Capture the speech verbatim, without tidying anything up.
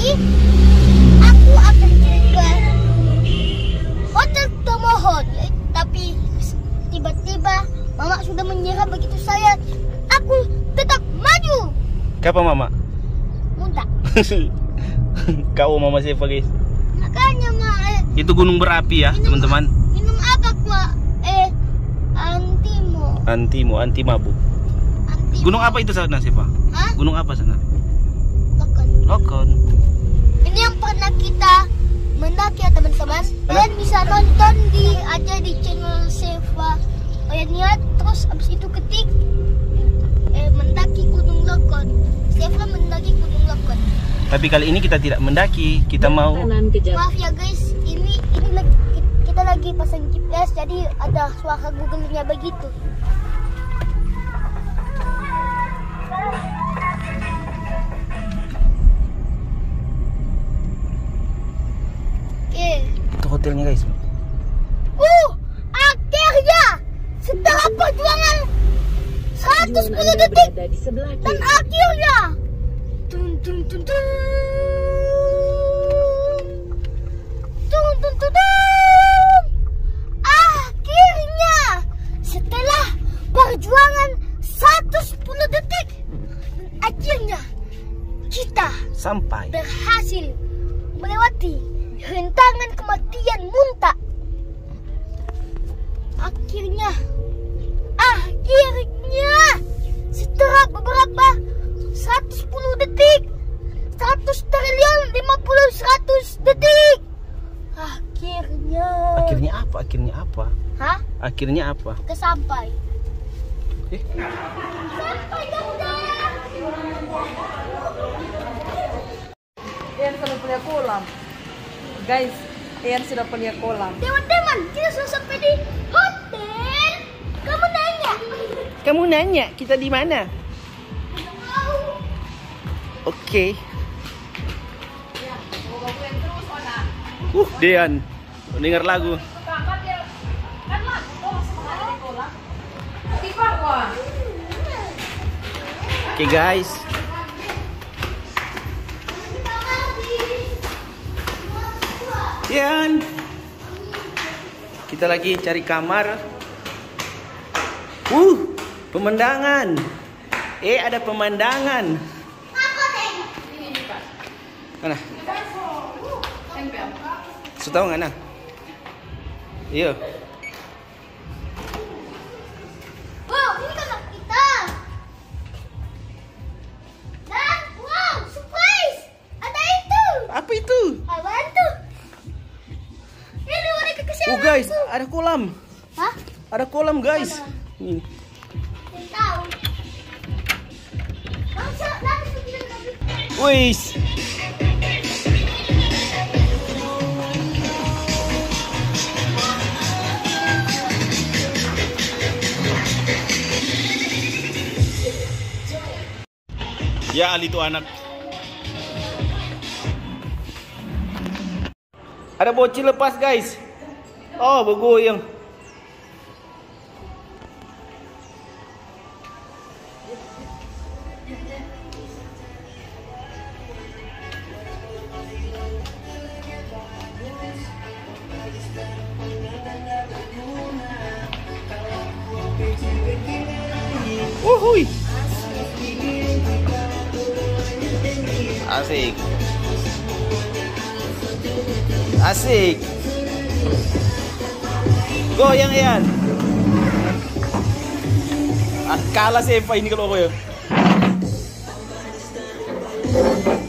lagi, aku akan ke hotel termohon. Eh, tapi tiba-tiba Mama sudah menyerah begitu saya. Aku tetap maju. Kapan Mama? Muntah. Kau Mama siapa guys? Makanya Ma, eh, Itu gunung berapi ya teman-teman. minum apa kuah? Eh, antimo. Antimo, anti mabuk. Antimo. Gunung apa itu sana siapa? Hah? Gunung apa sana? Lokon. Lokon. Ini yang pernah kita mendaki ya teman-teman. Kalian bisa nonton di aja di channel Seva Oyaniat. Terus abis itu ketik eh, mendaki Gunung Lokon. Seva mendaki Gunung Lokon. Tapi kali ini kita tidak mendaki, kita mau. Maaf ya guys, ini ini lagi, kita lagi pasang G P S jadi ada suara Google-nya begitu. Oke. Itu hotelnya guys. Uh, akhirnya setelah perjuangan seratus sepuluh detik dan akhirnya tung tung tung tung tung tung tung tung akhirnya setelah perjuangan seratus sepuluh detik akhirnya kita Sampai. berhasil melewati rintangan kematian muntah. Akhirnya, akhirnya setelah beberapa seratus sepuluh detik, seratus triliun lima puluh seratus detik, akhirnya. Akhirnya apa? Akhirnya apa? Hah? Akhirnya apa? Kesampai. Eh, Sampai guys. Ian sudah punya kolam. Guys, Ian sudah punya kolam. Teman-teman, kita sudah sampai di hotel. Kamu nanya? kamu nanya kita di mana? Tahu. Oke. Uh, Dean, dengar lagu. Oke guys. Dean, kita lagi cari kamar. Uh, pemandangan. Eh, ada pemandangan. Mana? Sudah tahu nggak nah? Iya. Wow, ini kamar kita. Dan wow, surprise! Ada itu. Apa itu? Apaan tuh? Ini boneka kesayangan. Oh guys, ada kolam. Hah? Ada kolam guys. Nih. Tidak tahu. Masa nanti kita lagi. Wih. Ya Ali tuh anak. Ada bocil lepas guys. Oh bergoyang. Wuhui. Asik. Asik. Goyang Ian. Ah, kalah sih Eva ini kalau goyang.